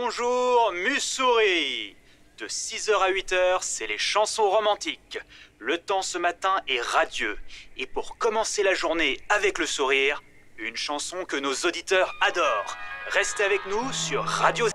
Bonjour, Mussouris. De 6 h à 8 h, c'est les chansons romantiques. Le temps ce matin est radieux. Et pour commencer la journée avec le sourire, une chanson que nos auditeurs adorent. Restez avec nous sur Radio...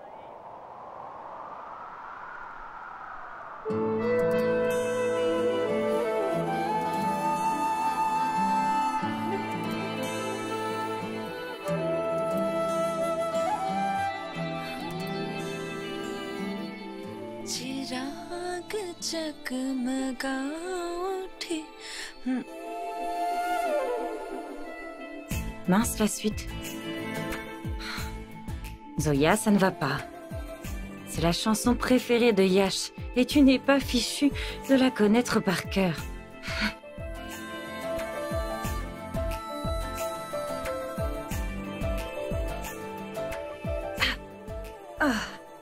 Mince, la suite. Zoya, ça ne va pas. C'est la chanson préférée de Yash, et tu n'es pas fichu de la connaître par cœur. Ah.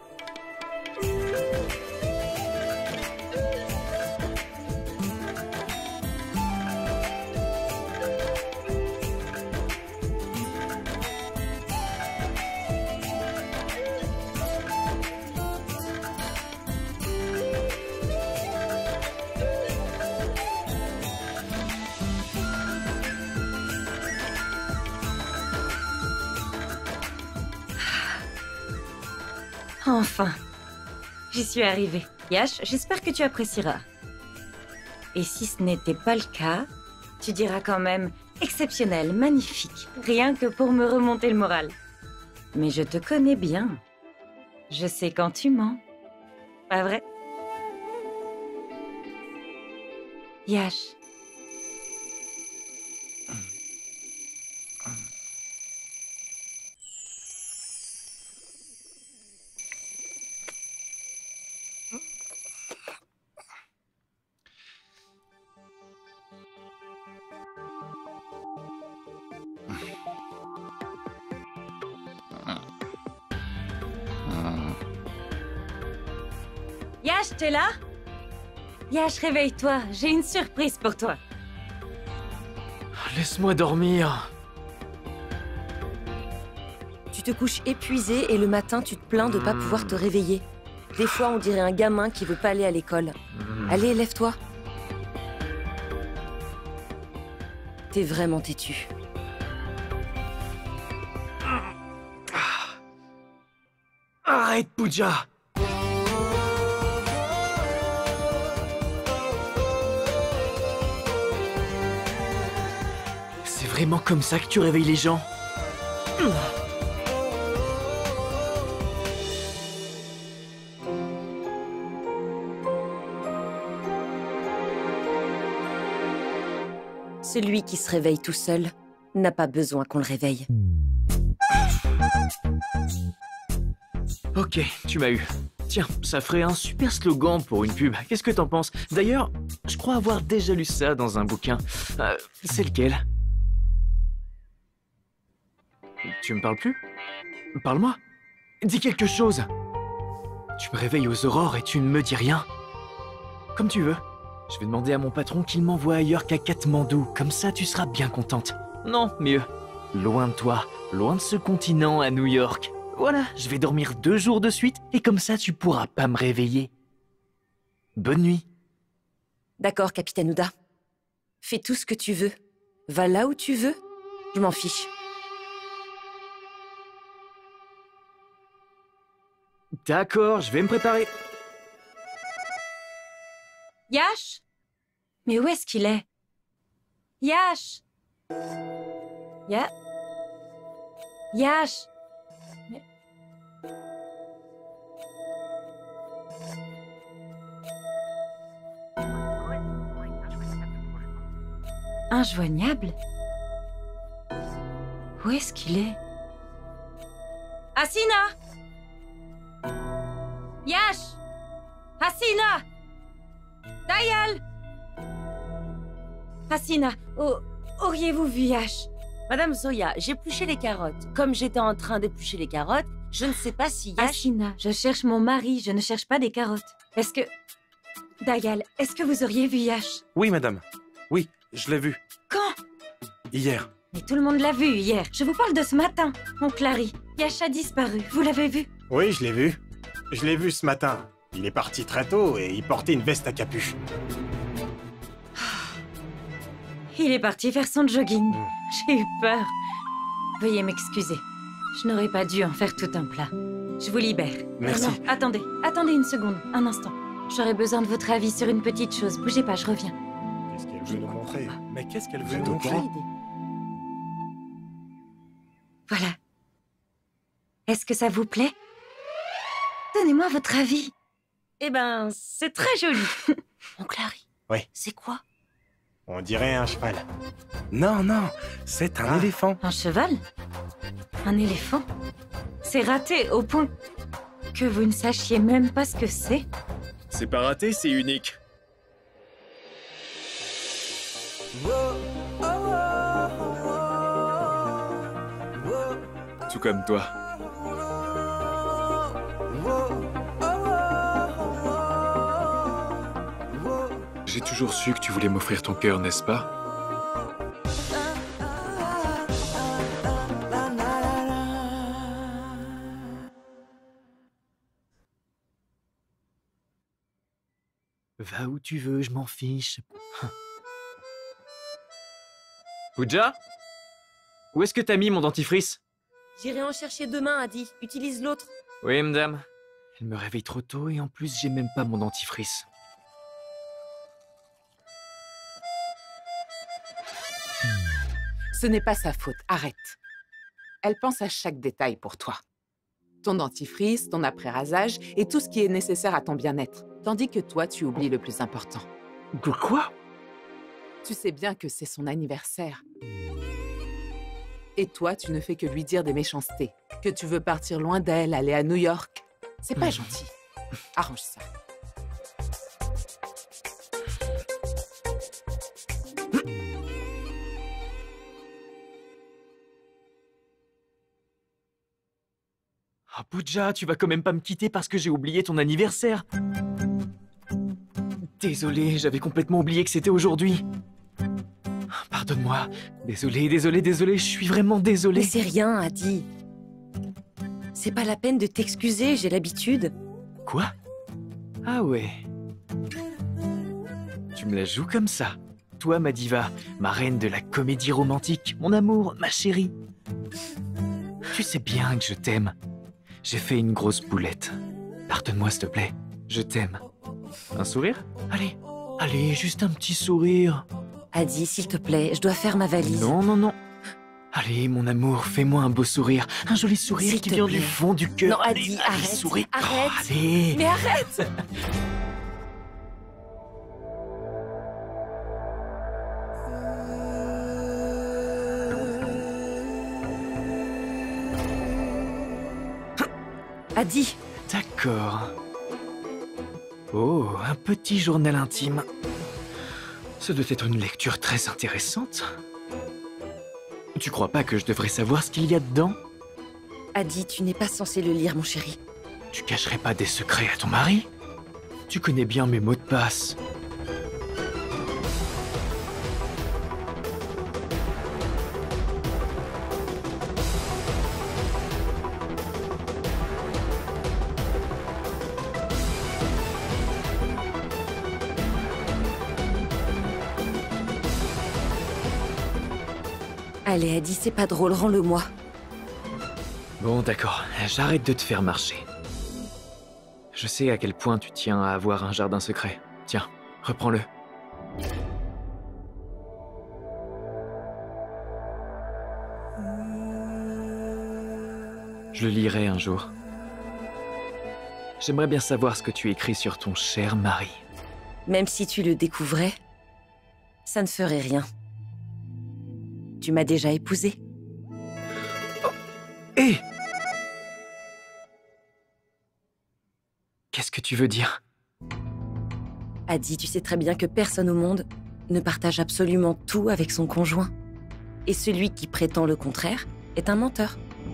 Enfin, j'y suis arrivée. Yash, j'espère que tu apprécieras. Et si ce n'était pas le cas, tu diras quand même exceptionnel, magnifique, rien que pour me remonter le moral. Mais je te connais bien. Je sais quand tu mens. Pas vrai? Yash. Yash, t'es là? Yash, réveille-toi, j'ai une surprise pour toi. Laisse-moi dormir. Tu te couches épuisé et le matin, tu te plains de pas pouvoir te réveiller. Des fois, on dirait un gamin qui veut pas aller à l'école. Allez, lève-toi. T'es vraiment têtu. Arrête, Pooja. C'est vraiment comme ça que tu réveilles les gens? Celui qui se réveille tout seul n'a pas besoin qu'on le réveille. Ok, tu m'as eu. Tiens, ça ferait un super slogan pour une pub. Qu'est-ce que t'en penses? D'ailleurs, je crois avoir déjà lu ça dans un bouquin. C'est lequel? Tu me parles plus? Parle-moi. Dis quelque chose. Tu me réveilles aux aurores et tu ne me dis rien. Comme tu veux. Je vais demander à mon patron qu'il m'envoie ailleurs qu'à Katmandou. Comme ça, tu seras bien contente. Non, mieux. Loin de toi, loin de ce continent à New York. Voilà, je vais dormir 2 jours de suite et comme ça, tu pourras pas me réveiller. Bonne nuit. D'accord, Capitaine Ouda. Fais tout ce que tu veux. Va là où tu veux. Je m'en fiche. D'accord, je vais me préparer. Yash? Mais où est-ce qu'il est? Yash? Yash? Mais... Injoignable? Où est-ce qu'il est? Hasina! Yash! Hasina! Dayal! Hasina, auriez-vous vu Yash? Madame Zoya, j'épluchais les carottes. Comme j'étais en train d'éplucher les carottes, je ne sais pas si Yash... Hasina, je cherche mon mari, je ne cherche pas des carottes. Est-ce que... Dayal, est-ce que vous auriez vu Yash? Oui, madame. Oui, je l'ai vu. Quand? Hier. Mais tout le monde l'a vu hier. Je vous parle de ce matin. Oncle Harry, Yash a disparu. Vous l'avez vu? Oui, je l'ai vu. Je l'ai vu ce matin. Il est parti très tôt et il portait une veste à capuche. Il est parti faire son jogging. J'ai eu peur. Veuillez m'excuser. Je n'aurais pas dû en faire tout un plat. Je vous libère. Merci. Non, attendez une seconde, un instant. J'aurais besoin de votre avis sur une petite chose. Bougez pas, je reviens. Qu'est-ce qu'elle veut nous montrer? Mais qu'est-ce qu'elle veut Je nous n'ai montrer? aucune idée. Voilà. Est-ce que ça vous plaît? Donnez-moi votre avis. Eh ben, c'est très joli. Oncle Harry. Oui. C'est quoi? On dirait un cheval. Non, non, c'est un éléphant. Un cheval? Un éléphant? C'est raté au point que vous ne sachiez même pas ce que c'est. C'est pas raté, c'est unique. Tout comme toi. J'ai toujours su que tu voulais m'offrir ton cœur, n'est-ce pas? Va où tu veux, je m'en fiche. Pooja? Où est-ce que t'as mis mon dentifrice? J'irai en chercher demain, Adi. Utilise l'autre. Oui, madame. Elle me réveille trop tôt et en plus, j'ai même pas mon dentifrice. Ce n'est pas sa faute, arrête. Elle pense à chaque détail pour toi. Ton dentifrice, ton après-rasage et tout ce qui est nécessaire à ton bien-être. Tandis que toi, tu oublies le plus important. Quoi? Tu sais bien que c'est son anniversaire. Et toi, tu ne fais que lui dire des méchancetés. Que tu veux partir loin d'elle, aller à New York. C'est pas gentil. Arrange ça. Ah, Pooja, tu vas quand même pas me quitter parce que j'ai oublié ton anniversaire. Désolé, j'avais complètement oublié que c'était aujourd'hui. Pardonne-moi. Désolé, je suis vraiment désolé. Mais c'est rien, Adi. C'est pas la peine de t'excuser, j'ai l'habitude. Quoi? Ah ouais. Tu me la joues comme ça. Toi, ma diva, ma reine de la comédie romantique, mon amour, ma chérie. Tu sais bien que je t'aime. J'ai fait une grosse boulette. Pardonne-moi, s'il te plaît. Je t'aime. Un sourire? Allez, juste un petit sourire. Adi, s'il te plaît, je dois faire ma valise. Non. Allez, mon amour, fais-moi un beau sourire. Un joli sourire S'il qui te vient plaît. du fond du cœur. Non, Adi, Allez, arrête, souris. arrête. Oh, allez. Mais arrête! Adi, D'accord. Oh, un petit journal intime. Ça doit être une lecture très intéressante. Tu crois pas que je devrais savoir ce qu'il y a dedans? Adi, tu n'es pas censé le lire, mon chéri. Tu cacherais pas des secrets à ton mari? Tu connais bien mes mots de passe. Allez, Adi, c'est pas drôle, rends-le-moi. Bon, d'accord, j'arrête de te faire marcher. Je sais à quel point tu tiens à avoir un jardin secret. Tiens, reprends-le. Je le lirai un jour. J'aimerais bien savoir ce que tu écris sur ton cher mari. Même si tu le découvrais, ça ne ferait rien. Tu m'as déjà épousée. Hé! Qu'est-ce que tu veux dire? Adi, tu sais très bien que personne au monde ne partage absolument tout avec son conjoint. Et celui qui prétend le contraire est un menteur.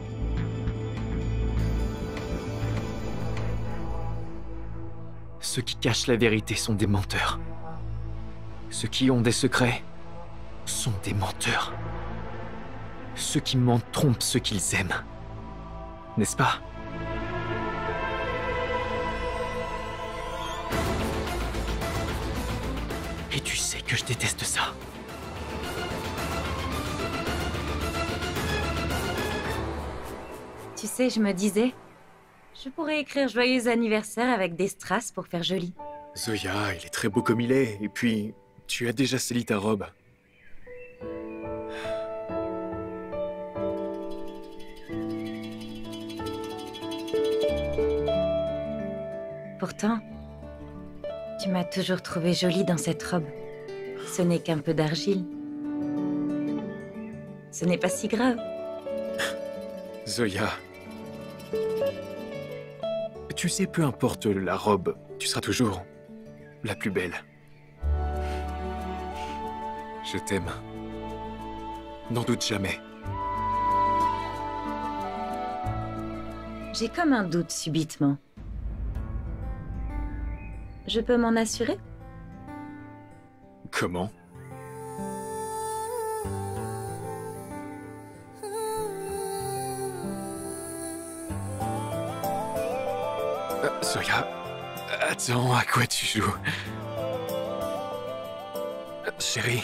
Ceux qui cachent la vérité sont des menteurs. Ceux qui ont des secrets sont des menteurs. Ceux qui mentent trompent ceux qu'ils aiment. N'est-ce pas? Et tu sais que je déteste ça. Tu sais, je me disais, je pourrais écrire joyeux anniversaire avec des strass pour faire joli. Zoya, il est très beau comme il est, et puis tu as déjà sali ta robe. Pourtant, tu m'as toujours trouvée jolie dans cette robe. Ce n'est qu'un peu d'argile. Ce n'est pas si grave. Zoya. Tu sais, peu importe la robe, tu seras toujours la plus belle. Je t'aime. N'en doute jamais. J'ai comme un doute subitement. Je peux m'en assurer? Comment? Zoya, attends, à quoi tu joues? Chérie,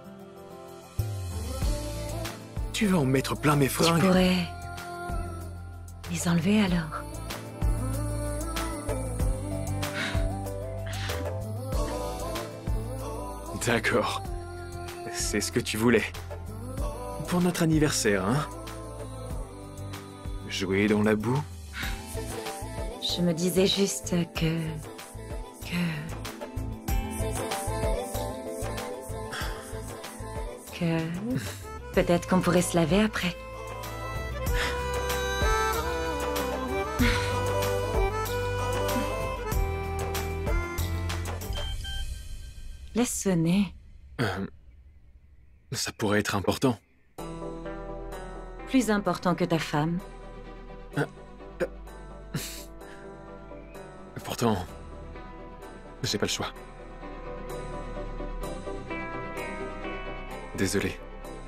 tu vas en mettre plein mes Tu fringues. pourrais les enlever alors. D'accord. C'est ce que tu voulais. Pour notre anniversaire, hein? Jouer dans la boue? Je me disais juste que... Peut-être qu'on pourrait se laver après. Laisse sonner. Ça pourrait être important. Plus important que ta femme. Pourtant, j'ai pas le choix. Désolé.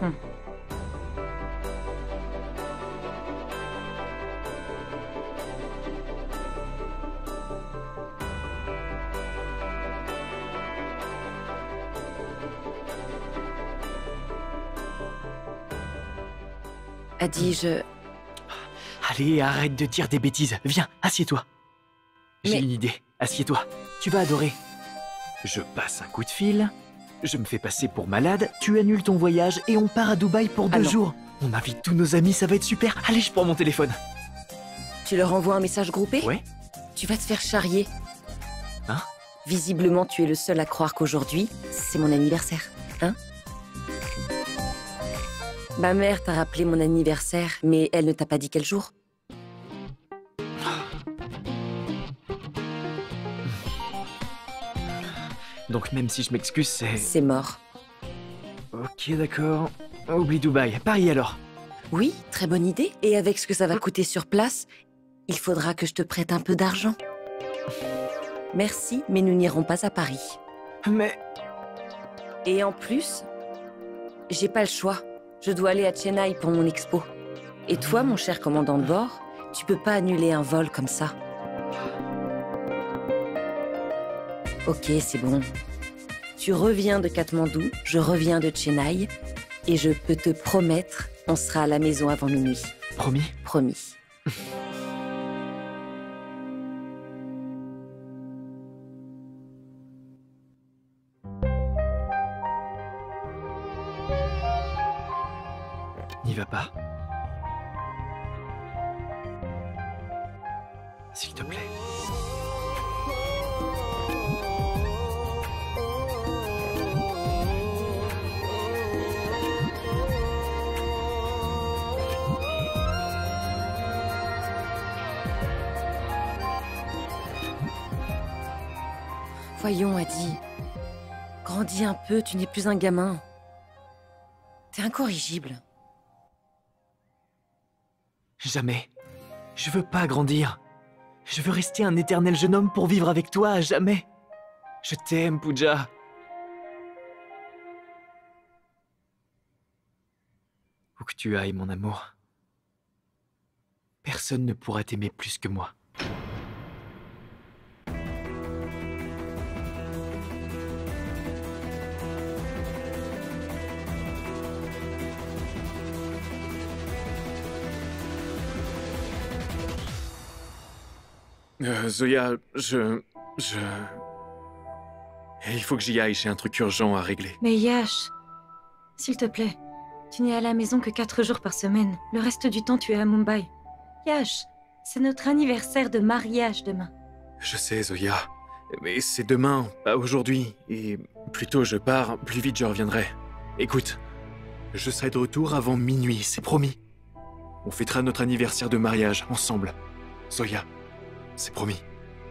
Adi, je... Allez, arrête de dire des bêtises. Viens, assieds-toi. J'ai Mais- une idée. Assieds-toi. Tu vas adorer. Je passe un coup de fil. Je me fais passer pour malade. Tu annules ton voyage et on part à Dubaï pour 2 Ah non. jours. On invite tous nos amis, ça va être super. Allez, je prends mon téléphone. Tu leur envoies un message groupé? Ouais. Tu vas te faire charrier. Hein? Visiblement, tu es le seul à croire qu'aujourd'hui, c'est mon anniversaire. Hein? Ma mère t'a rappelé mon anniversaire, mais elle ne t'a pas dit quel jour? Donc même si je m'excuse, c'est... C'est mort. Ok, d'accord. Oublie Dubaï. Paris alors. Oui, très bonne idée. Et avec ce que ça va coûter sur place, il faudra que je te prête un peu d'argent. Merci, mais nous n'irons pas à Paris. Mais... Et en plus, j'ai pas le choix. Je dois aller à Chennai pour mon expo. Et toi, mon cher commandant de bord, tu peux pas annuler un vol comme ça. Ok, c'est bon. Tu reviens de Katmandou, je reviens de Chennai, et je peux te promettre, on sera à la maison avant minuit. Promis? Promis. N'y va pas. S'il te plaît. Voyons, Adi. Grandis un peu, tu n'es plus un gamin. T'es incorrigible. Jamais. Je veux pas grandir. Je veux rester un éternel jeune homme pour vivre avec toi à jamais. Je t'aime, Pooja. Où que tu ailles, mon amour. Personne ne pourra t'aimer plus que moi. Zoya, il faut que j'y aille, j'ai un truc urgent à régler. Mais Yash, s'il te plaît, tu n'es à la maison que 4 jours par semaine. Le reste du temps, tu es à Mumbai. Yash, c'est notre anniversaire de mariage demain. Je sais, Zoya, mais c'est demain, pas aujourd'hui. Et plus tôt je pars, plus vite je reviendrai. Écoute, je serai de retour avant minuit, c'est promis. On fêtera notre anniversaire de mariage ensemble. Zoya, c'est promis.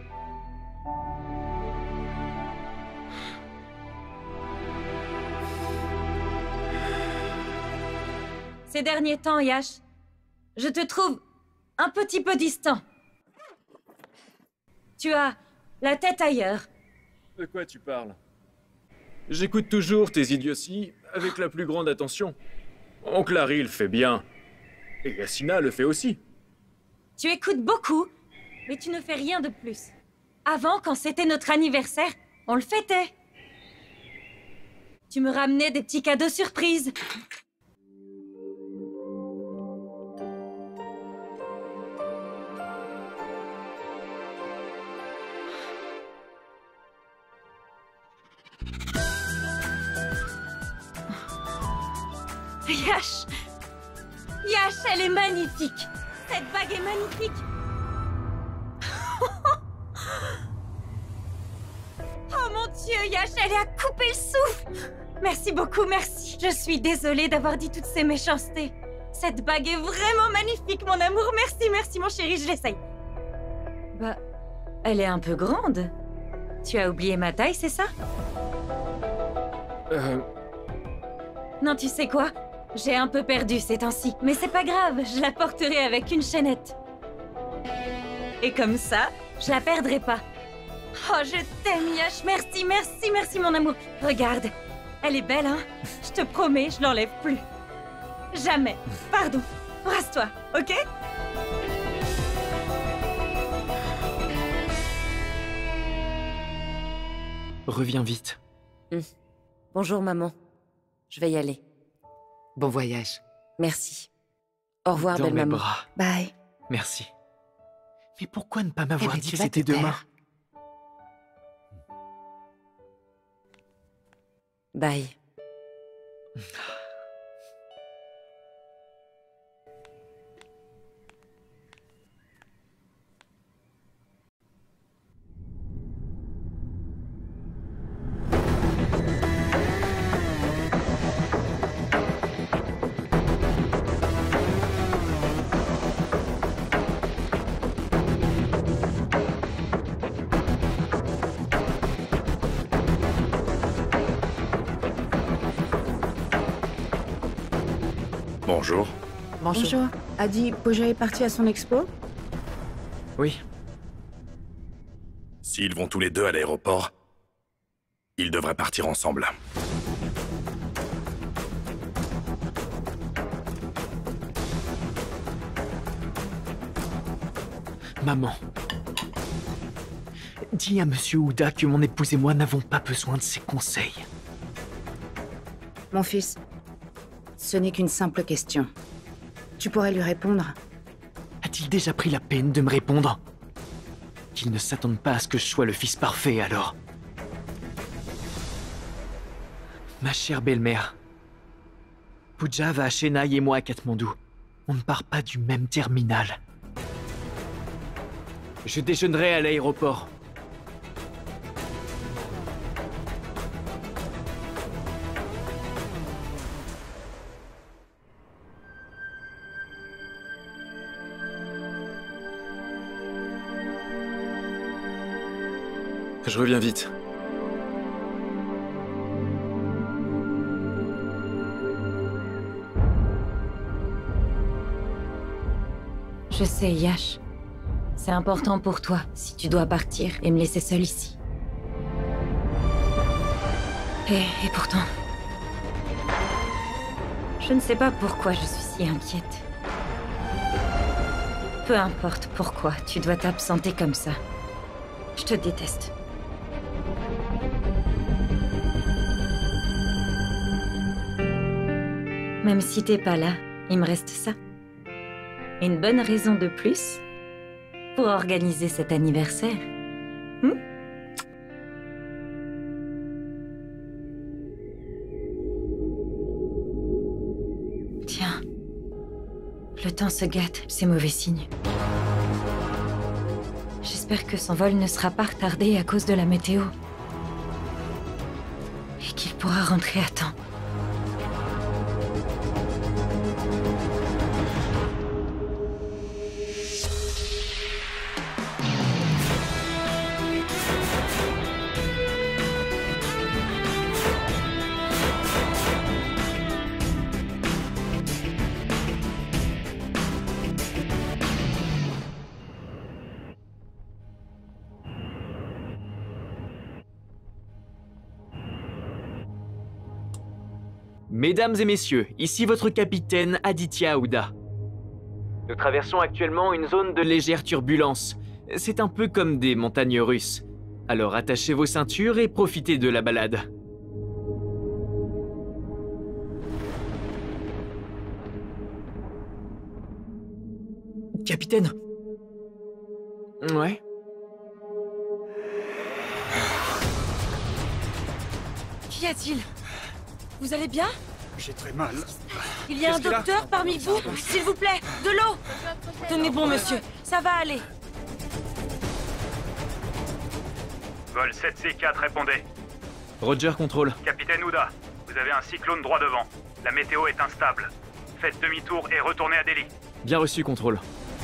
Ces derniers temps, Yash, je te trouve un petit peu distant. Tu as la tête ailleurs. De quoi tu parles? J'écoute toujours tes idioties avec la plus grande attention. Oncle Harry le fait bien. Et Yassina le fait aussi. Tu écoutes beaucoup, mais tu ne fais rien de plus. Avant, quand c'était notre anniversaire, on le fêtait. Tu me ramenais des petits cadeaux surprises. Yash! Yash, elle est magnifique! Cette bague est magnifique! Oh mon Dieu, Yash, elle est à couper le souffle! Merci beaucoup, merci. Je suis désolée d'avoir dit toutes ces méchancetés. Cette bague est vraiment magnifique, mon amour. Merci, merci, mon chéri, je l'essaye. Bah, elle est un peu grande. Tu as oublié ma taille, c'est ça? Non, tu sais quoi? J'ai un peu perdu ces temps-ci, mais c'est pas grave, je la porterai avec une chaînette. Et comme ça, je la perdrai pas. Oh, je t'aime, Yash, merci, merci, merci, mon amour. Regarde, elle est belle, hein? Je te promets, je l'enlève plus. Jamais. Pardon. Brasse-toi, ok? Reviens vite. Bonjour, maman. Je vais y aller. Bon voyage. Merci. Au revoir, Dans belle mes maman. bras. Bye. Merci. Mais pourquoi ne pas m'avoir Eh ben, dit tu que vas c'était te taire. demain? Bye. Bonjour. Bonjour. Adi, Pooja est parti à son expo? Oui. S'ils vont tous les deux à l'aéroport, ils devraient partir ensemble. Maman. Dis à Monsieur Ouda que mon épouse et moi n'avons pas besoin de ses conseils. Mon fils, ce n'est qu'une simple question. Tu pourrais lui répondre? A-t-il déjà pris la peine de me répondre? Qu'il ne s'attende pas à ce que je sois le fils parfait, alors. Ma chère belle-mère, Pooja va à Chennai et moi à Katmandou. On ne part pas du même terminal. Je déjeunerai à l'aéroport. Je reviens vite. Je sais, Yash. C'est important pour toi si tu dois partir et me laisser seule ici. Et pourtant... Je ne sais pas pourquoi je suis ici. si inquiète. Peu importe pourquoi tu dois t'absenter comme ça. Je te déteste. Même si t'es pas là, il me reste ça. Une bonne raison de plus pour organiser cet anniversaire. Tiens, le temps se gâte, c'est mauvais signe. J'espère que son vol ne sera pas retardé à cause de la météo. Et qu'il pourra rentrer à temps. Mesdames et messieurs, ici votre capitaine Aditya Aouda. Nous traversons actuellement une zone de légère turbulence. C'est un peu comme des montagnes russes. Alors attachez vos ceintures et profitez de la balade. Capitaine. Ouais. Qu'y a-t-il? Vous allez bien? J'ai très mal. Il y a un docteur parmi vous? S'il vous plaît, de l'eau! Tenez bon, monsieur, ça va aller. Vol 7C4, répondez. Roger, contrôle. Capitaine Ouda, vous avez un cyclone droit devant. La météo est instable. Faites demi-tour et retournez à Delhi. Bien reçu, contrôle.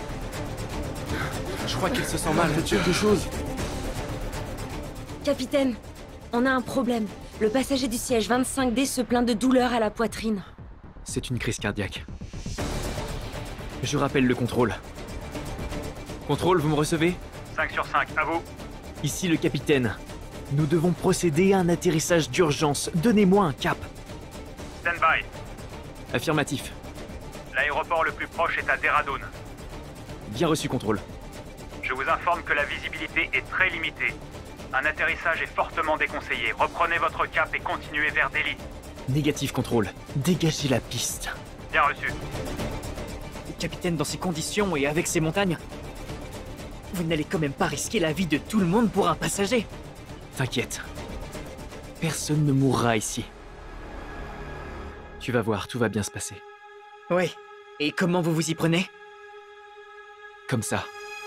Je crois qu'il se sent mal. Faites quelque chose. Capitaine, on a un problème. Le passager du siège 25D se plaint de douleur à la poitrine. C'est une crise cardiaque. Je rappelle le contrôle. Contrôle, vous me recevez? 5 sur 5, à vous. Ici le capitaine. Nous devons procéder à un atterrissage d'urgence. Donnez-moi un cap. Stand by. Affirmatif. L'aéroport le plus proche est à Dehradun. Bien reçu, contrôle. Je vous informe que la visibilité est très limitée. Un atterrissage est fortement déconseillé. Reprenez votre cap et continuez vers Delhi. Négatif, contrôle. Dégagez la piste. Bien reçu. Capitaine, dans ces conditions et avec ces montagnes, vous n'allez quand même pas risquer la vie de tout le monde pour un passager. T'inquiète. Personne ne mourra ici. Tu vas voir, tout va bien se passer. Ouais. Et comment vous vous y prenez? Comme ça.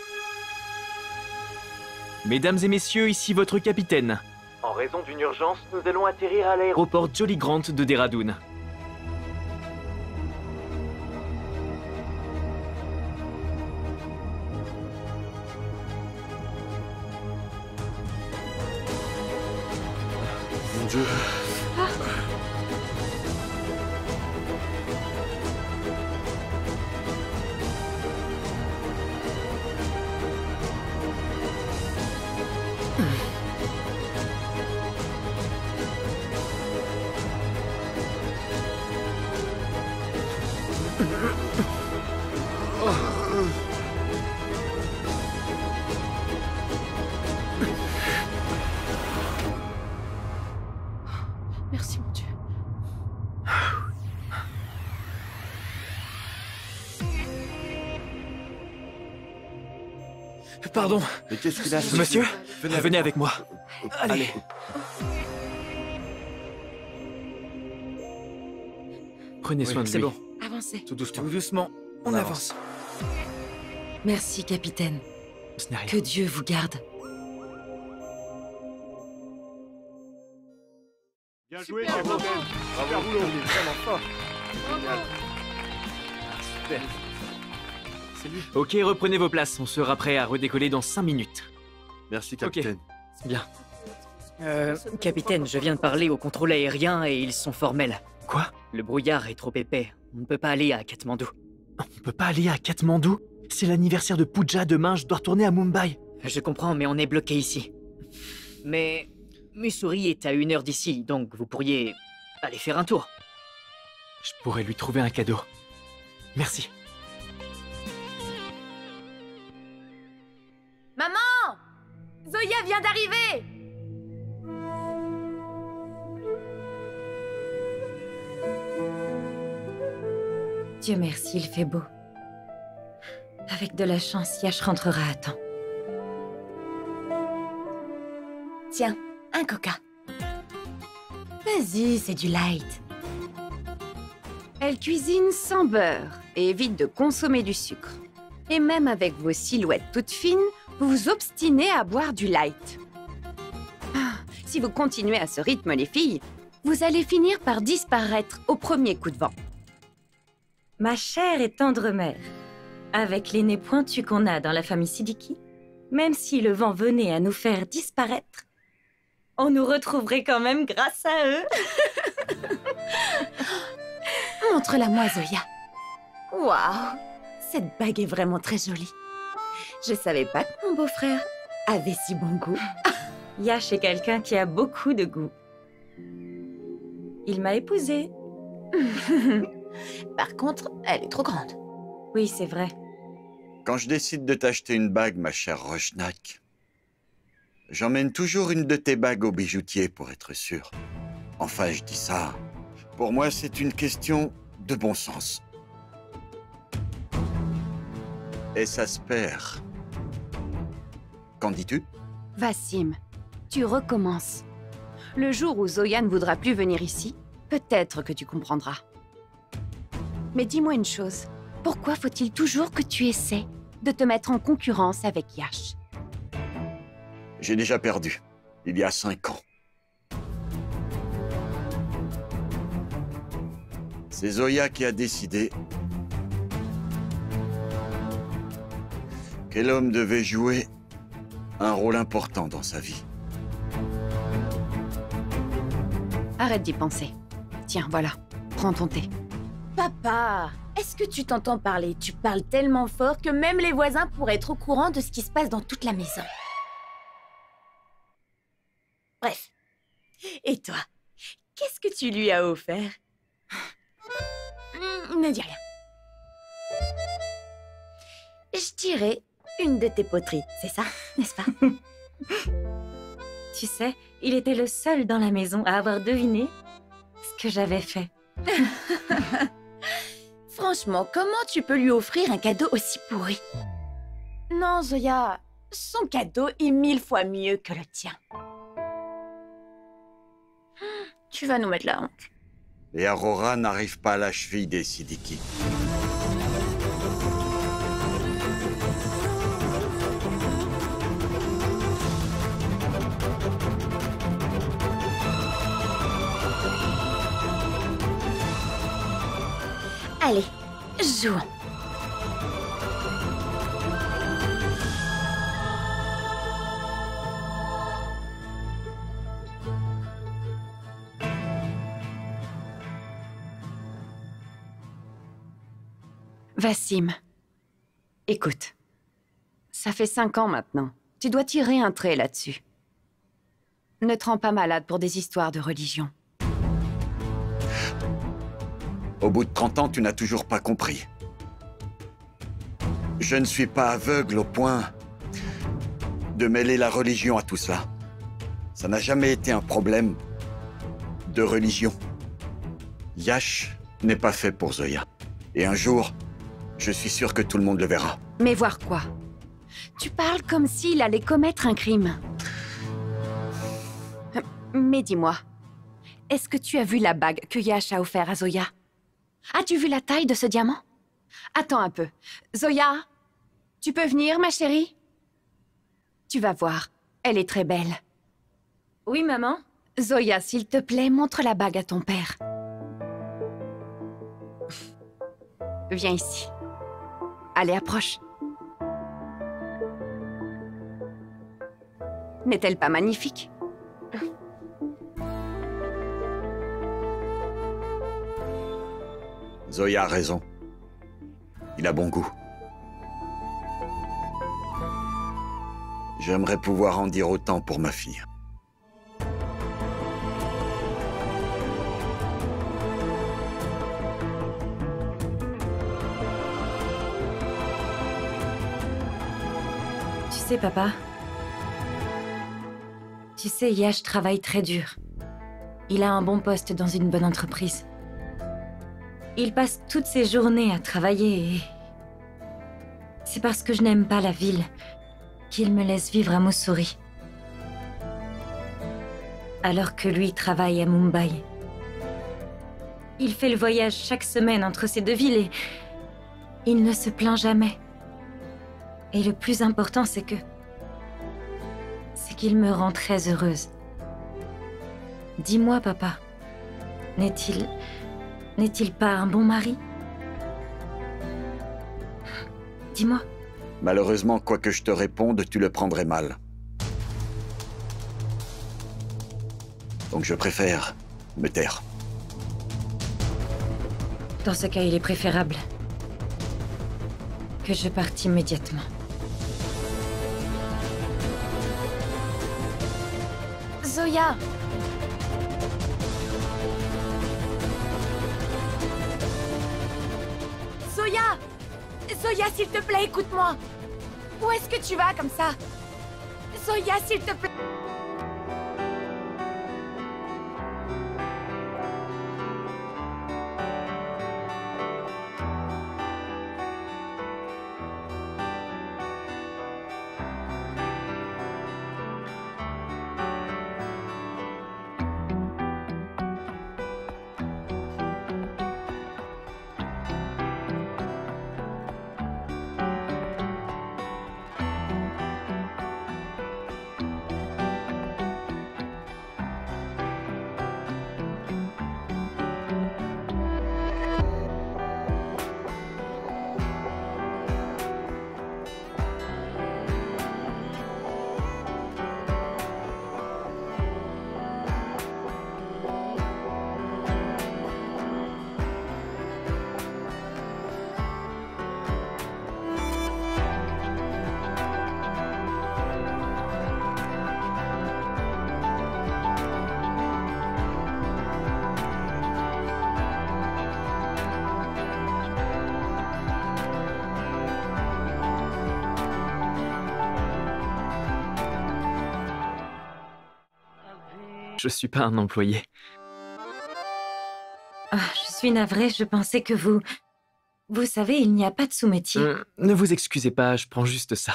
Mesdames et messieurs, ici votre capitaine. En raison d'une urgence, nous allons atterrir à l'aéroport Jolly Grant de Dehradun. Mon Dieu. Merci, mon Dieu. Pardon. Mais qu'est-ce qu'il a fait? Monsieur, venez avec moi. Allez. Prenez soin de lui. C'est bon. Avancez. Tout doucement. Tout doucement, on avance. Merci, capitaine. Ce n'est rien. Que Dieu vous garde. Bien joué, capitaine. Super boulot. Vraiment fort. Super. C'est lui. Ok, reprenez vos places. On sera prêt à redécoller dans 5 minutes. Merci, capitaine. Bien. Capitaine, je viens de parler au contrôle aérien et ils sont formels. Quoi? Le brouillard est trop épais. On ne peut pas aller à Katmandou. On peut pas aller à Katmandou? C'est l'anniversaire de Pooja demain, je dois retourner à Mumbai. Je comprends, mais on est bloqué ici. Mais Mussoorie est à 1 heure d'ici, donc vous pourriez aller faire un tour. Je pourrais lui trouver un cadeau. Merci. Maman! Zoya vient d'arriver! Dieu merci, il fait beau. Avec de la chance, Yash rentrera à temps. Tiens, un coca. Vas-y, c'est du light. Elle cuisine sans beurre et évite de consommer du sucre. Et même avec vos silhouettes toutes fines, vous vous obstinez à boire du light. Ah, si vous continuez à ce rythme, les filles, vous allez finir par disparaître au premier coup de vent. Ma chère et tendre mère, avec les nez pointus qu'on a dans la famille Siddiqui, même si le vent venait à nous faire disparaître, on nous retrouverait quand même grâce à eux. Montre-la-moi, Zoya. Waouh, cette bague est vraiment très jolie. Je savais pas que mon beau-frère avait si bon goût. Yash est quelqu'un qui a beaucoup de goût. Il m'a épousée. Par contre, elle est trop grande. Oui, c'est vrai. Quand je décide de t'acheter une bague, ma chère Roshnak, j'emmène toujours une de tes bagues au bijoutier pour être sûr. Enfin, je dis ça. Pour moi, c'est une question de bon sens. Et ça se perd. Qu'en dis-tu? Vassim, tu recommences. Le jour où Zoya ne voudra plus venir ici, peut-être que tu comprendras. Mais dis-moi une chose, pourquoi faut-il toujours que tu essaies de te mettre en concurrence avec Yash? J'ai déjà perdu, il y a 5 ans. C'est Zoya qui a décidé quel homme devait jouer un rôle important dans sa vie. Arrête d'y penser. Tiens, voilà, prends ton thé. Papa, est-ce que tu t'entends parler? Tu parles tellement fort que même les voisins pourraient être au courant de ce qui se passe dans toute la maison. Bref. Et toi, qu'est-ce que tu lui as offert? Ne dis rien. Je dirais une de tes poteries, c'est ça, n'est-ce pas? Tu sais, il était le seul dans la maison à avoir deviné ce que j'avais fait. Franchement, comment tu peux lui offrir un cadeau aussi pourri? Non, Zoya, son cadeau est 1000 fois mieux que le tien. Tu vas nous mettre la honte. Et Aurora n'arrive pas à la cheville des Siddiqui. Allez, jouons. Vassim, écoute, ça fait 5 ans maintenant. Tu dois tirer un trait là-dessus. Ne te rends pas malade pour des histoires de religion. Au bout de 30 ans, tu n'as toujours pas compris. Je ne suis pas aveugle au point de mêler la religion à tout cela. Ça n'a jamais été un problème de religion. Yash n'est pas fait pour Zoya. Et un jour, je suis sûr que tout le monde le verra. Mais voir quoi? Tu parles comme s'il allait commettre un crime. Mais dis-moi, est-ce que tu as vu la bague que Yash a offert à Zoya? As-tu vu la taille de ce diamant? Attends un peu. Zoya, tu peux venir, ma chérie? Tu vas voir, elle est très belle. Oui, maman? Zoya, s'il te plaît, montre la bague à ton père. Viens ici. Allez, approche. N'est-elle pas magnifique? Zoya a raison. Il a bon goût. J'aimerais pouvoir en dire autant pour ma fille. sais, papa. Tu sais, Yash travaille très dur. Il a un bon poste dans une bonne entreprise. Il passe toutes ses journées à travailler et... C'est parce que je n'aime pas la ville qu'il me laisse vivre à Mussoorie. Alors que lui travaille à Mumbai. Il fait le voyage chaque semaine entre ces deux villes et... il ne se plaint jamais. Et le plus important, c'est qu'il me rend très heureuse. Dis-moi, papa, n'est-il pas un bon mari? Dis-moi. Malheureusement, quoi que je te réponde, tu le prendrais mal. Donc je préfère me taire. Dans ce cas, il est préférable que je parte immédiatement. Zoya! Zoya! Zoya, s'il te plaît, écoute-moi! Où est-ce que tu vas comme ça? Zoya, s'il te plaît! Je suis pas un employé. Ah, je suis navrée, je pensais que vous... Vous savez, il n'y a pas de sous-métier. Ne vous excusez pas, je prends juste ça.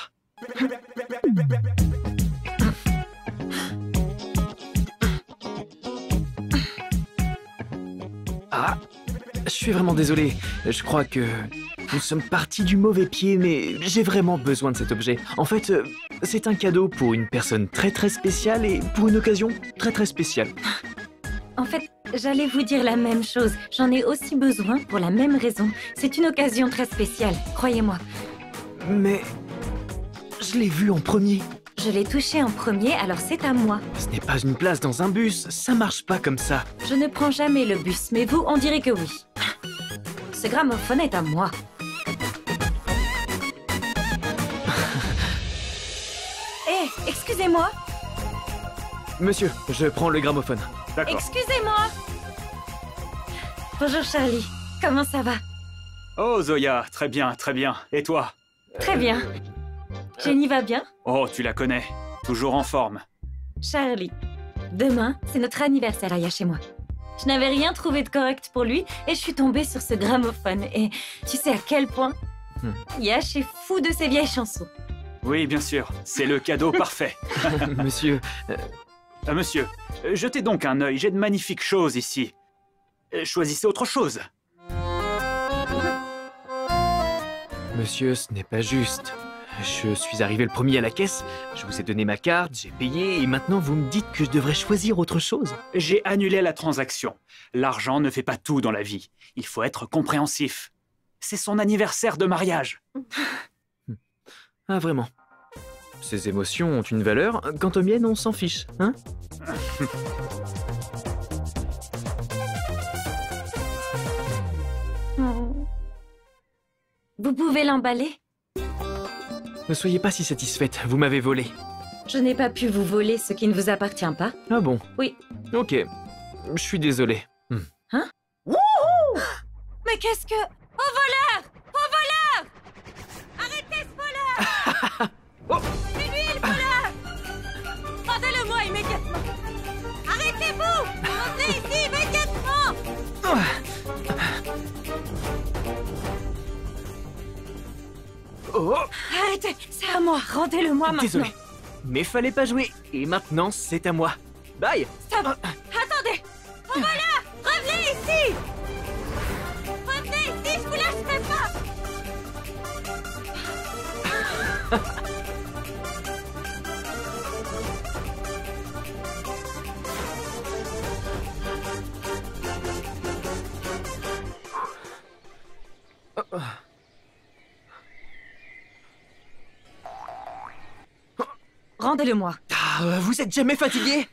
Ah, je suis vraiment désolé. Je crois que nous sommes partis du mauvais pied, mais j'ai vraiment besoin de cet objet. En fait, c'est un cadeau pour une personne très très spéciale et pour une occasion très très spéciale. En fait, j'allais vous dire la même chose. J'en ai aussi besoin pour la même raison. C'est une occasion très spéciale, croyez-moi. Mais... je l'ai vu en premier. Je l'ai touché en premier, alors c'est à moi. Ce n'est pas une place dans un bus, ça marche pas comme ça. Je ne prends jamais le bus, mais vous, on dirait que oui. Ce gramophone est à moi. Hé, excusez-moi. Monsieur, je prends le gramophone. D'accord. Excusez-moi. Bonjour Charlie, comment ça va? Oh Zoya, très bien, très bien. Et toi? Très bien. Jenny va bien? Oh, tu la connais. Toujours en forme. Charlie, demain, c'est notre anniversaire à Yash et moi. Je n'avais rien trouvé de correct pour lui et je suis tombée sur ce gramophone. Et tu sais à quel point Yash est fou de ses vieilles chansons. Oui, bien sûr. C'est le cadeau parfait. Monsieur... monsieur, jetez donc un œil. J'ai de magnifiques choses ici. Choisissez autre chose. Monsieur, ce n'est pas juste. Je suis arrivé le premier à la caisse, je vous ai donné ma carte, j'ai payé, et maintenant vous me dites que je devrais choisir autre chose. J'ai annulé la transaction. L'argent ne fait pas tout dans la vie. Il faut être compréhensif. C'est son anniversaire de mariage. Ah, vraiment? Ces émotions ont une valeur, quant aux miennes, on s'en fiche, hein? Vous pouvez l'emballer? Ne soyez pas si satisfaite, vous m'avez volé. Je n'ai pas pu vous voler ce qui ne vous appartient pas. Ah bon? Oui. Ok, je suis désolé. Hein? Wouhou! Mais qu'est-ce que... Au voleur! Au voleur! Arrêtez ce voleur! Oh! vous! Revenez ici immédiatement! Oh, Arrêtez, c'est à moi, rendez-le-moi maintenant. désolé. Mais fallait pas jouer. Et maintenant, c'est à moi. Bye. Stop. Attendez. Oh voilà, revenez ici. Revenez ici, je vous lâcherai pas. Rendez-le-moi. Ah, vous êtes jamais fatigué?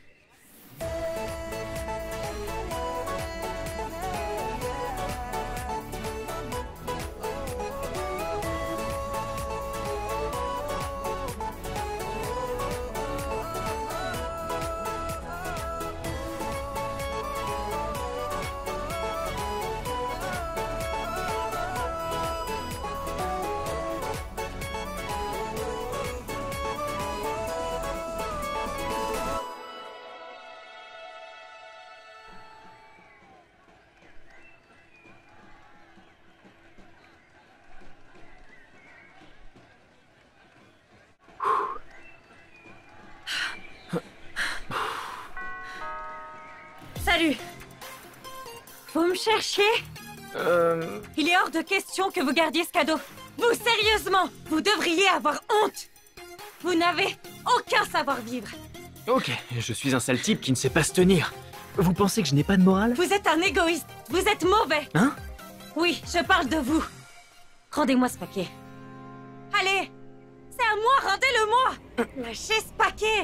Salut. Vous me cherchiez? Il est hors de question que vous gardiez ce cadeau. Vous, sérieusement, vous devriez avoir honte. Vous n'avez aucun savoir-vivre. Ok, je suis un sale type qui ne sait pas se tenir. Vous pensez que je n'ai pas de morale? Vous êtes un égoïste. Vous êtes mauvais. Hein? Oui, je parle de vous. Rendez-moi ce paquet. Allez, c'est à moi, rendez-le-moi. Lâchez ce paquet.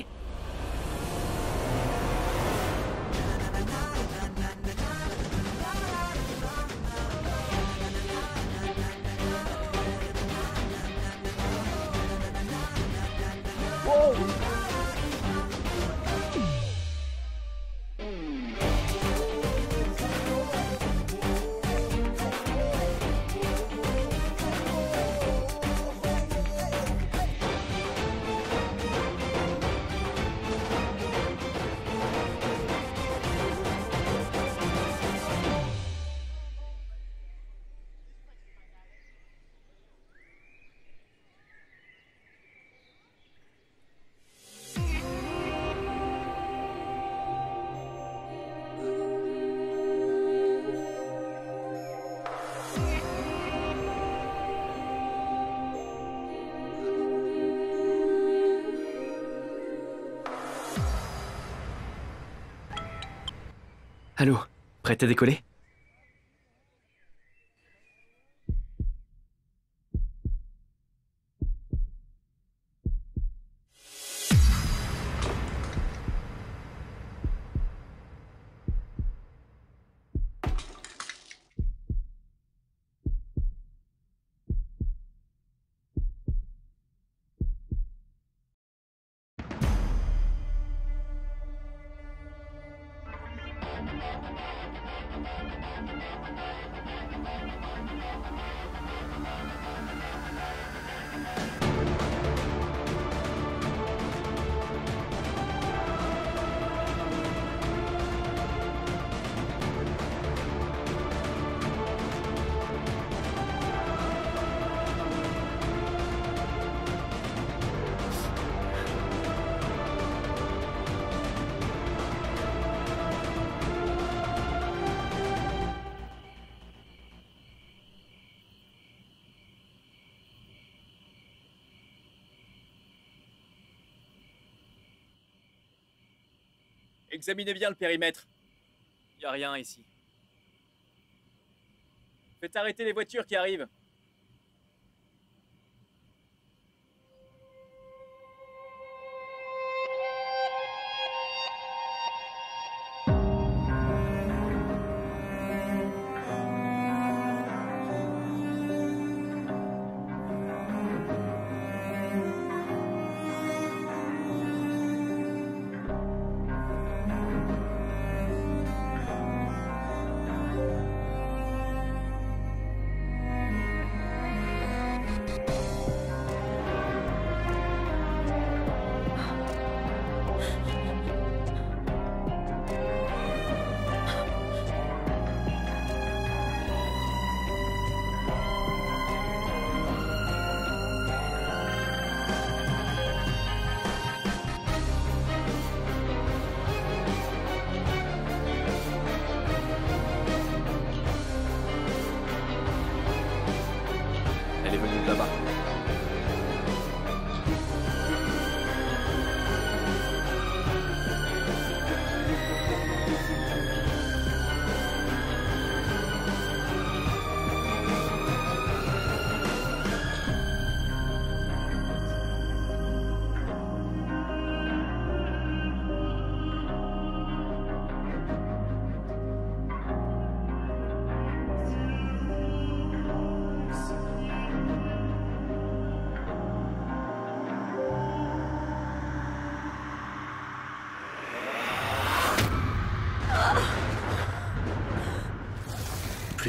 Allô, prête à décoller? Examinez bien le périmètre. Y a rien ici. Faites arrêter les voitures qui arrivent.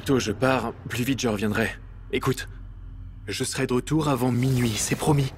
tôt je pars, plus vite je reviendrai. Écoute, je serai de retour avant minuit, c'est promis.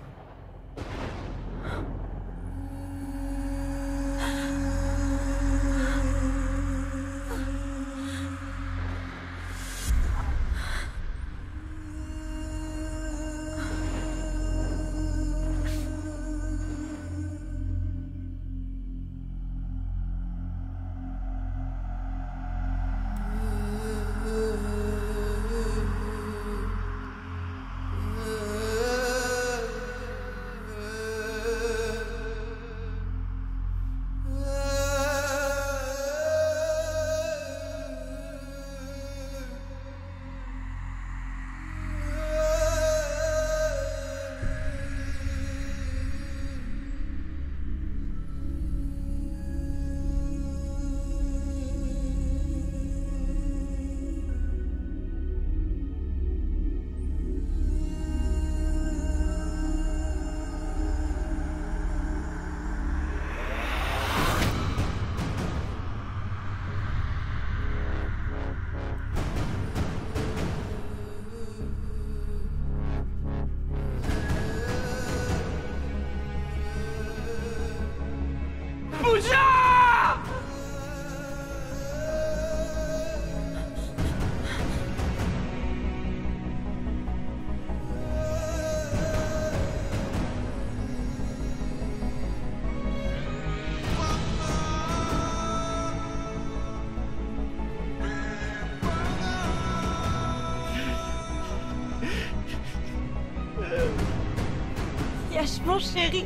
Yash, mon chéri.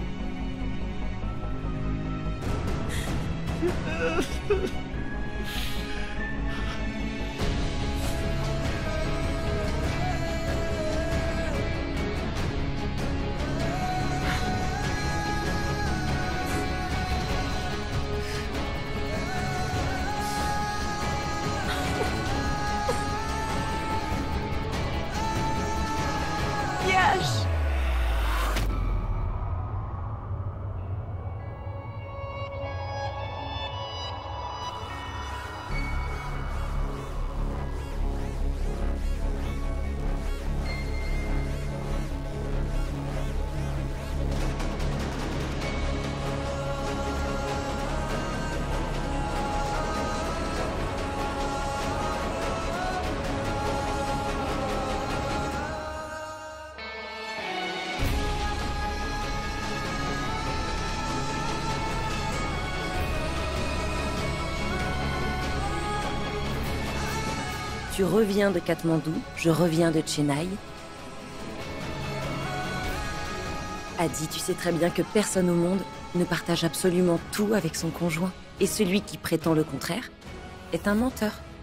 Yash. Tu reviens de Katmandou, je reviens de Chennai. Adi, tu sais très bien que personne au monde ne partage absolument tout avec son conjoint. Et celui qui prétend le contraire est un menteur.